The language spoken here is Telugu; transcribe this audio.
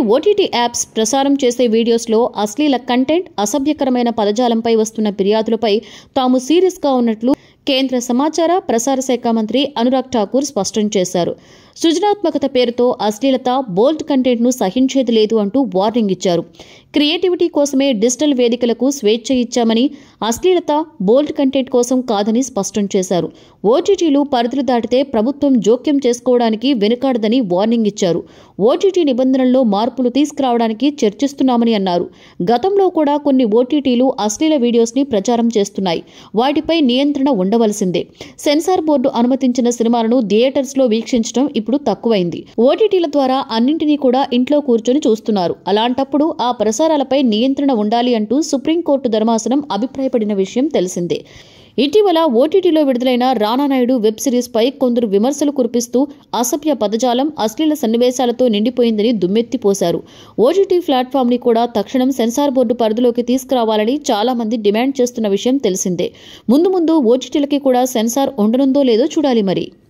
ఓటీటీ యాప్స్ ప్రసారం చేసే వీడియోస్లో అశ్లీల కంటెంట్, అసభ్యకరమైన పదజాలంపై వస్తున్న ఫిర్యాదులపై తాము సీరియస్గా ఉన్నట్లు కేంద్ర సమాచార ప్రసార శాఖ మంత్రి అనురాగ్ ఠాకూర్ స్పష్టం చేశారు. సృజనాత్మకత పేరుతో అశ్లీలత, బోల్డ్ కంటెంట్ను సహించేది లేదు అంటూ వార్నింగ్ ఇచ్చారు. క్రియేటివిటీ కోసమే డిజిటల్ వేదికలకు స్వేచ్ఛ ఇచ్చామని, అశ్లీలత, బోల్డ్ కంటెంట్ కోసం కాదని స్పష్టం చేశారు. ఓటీటీలు పరిధులు దాటితే ప్రభుత్వం జోక్యం చేసుకోవడానికి వెనుకాడదని వార్నింగ్ ఇచ్చారు. ఓటీటీ నిబంధనల్లో మార్పులు తీసుకురావడానికి చర్చిస్తున్నామని అన్నారు. గతంలో కూడా కొన్ని ఓటీటీలు అశ్లీల వీడియోస్ని ప్రచారం చేస్తున్నాయి. వాటిపై నియంత్రణ ఉండవలసిందే. సెన్సార్ బోర్డు అనుమతించిన సినిమాలను థియేటర్స్లో వీక్షించడం ఇప్పుడు తక్కువైంది. ఓటీటీల ద్వారా అన్నింటినీ కూడా ఇంట్లో కూర్చొని చూస్తున్నారు. అలాంటప్పుడు ఆ ప్రసారాలపై నియంత్రణ ఉండాలి అంటూ సుప్రీంకోర్టు ధర్మాసనం అభిప్రాయపడిన విషయం తెలిసిందే. ఇటీవల ఓటీటీలో విడుదలైన రానా నాయుడు వెబ్ సిరీస్పై కొందరు విమర్శలు కురిపిస్తూ అసభ్య పదజాలం, అశ్లీల సన్నివేశాలతో నిండిపోయిందని దుమ్మెత్తిపోశారు. ఓటీటీ ప్లాట్ఫామ్ని కూడా తక్షణం సెన్సార్ బోర్డు పరిధిలోకి తీసుకురావాలని చాలా మంది డిమాండ్ చేస్తున్న విషయం తెలిసిందే. ముందు ఓటీటీలకి కూడా సెన్సార్ ఉండనుందో లేదో చూడాలి మరి.